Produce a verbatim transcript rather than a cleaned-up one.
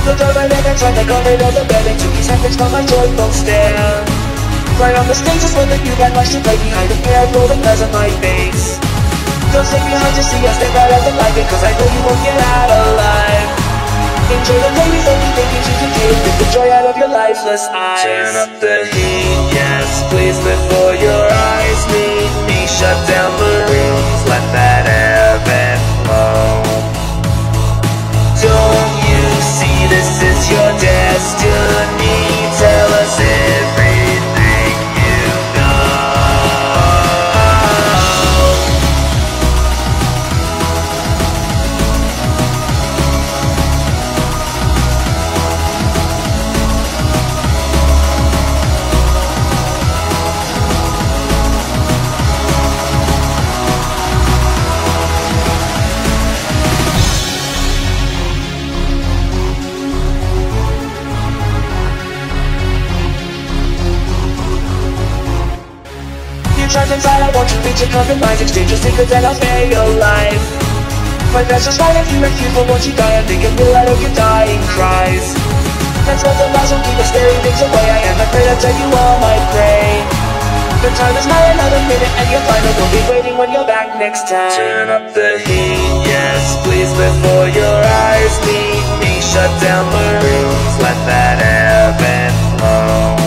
Looked over and I tried to cover it all the bed and took his hand fixed on my joyful stand. Right on the stage is when the new band watched to play behind the mirror, rolling glass on my face. Don't stay behind to see us, stay right at the light, because I know you won't get out alive. Enjoy the ladies, only thinking you can take with the joy out of your lifeless eyes. Turn up the heat, yes, please, before your eyes meet me. Shut down the rooms, let that ebb and flow. Don't you see this is your destiny? Tell us everything you know. Trapped inside, I want to reach a compromise, exchange your secrets and I'll spare your life. But that's just right if you refuse, but once you die, I'm thinking real out of your dying cries. That's what the lies will keep us staring things away. I am afraid I'll tell you all my prey. The time is not another minute and you'll find that we'll be waiting when you're back next time. Turn up the heat, yes, please, before your eyes meet me. Shut down the rooms, let that ebb and flow.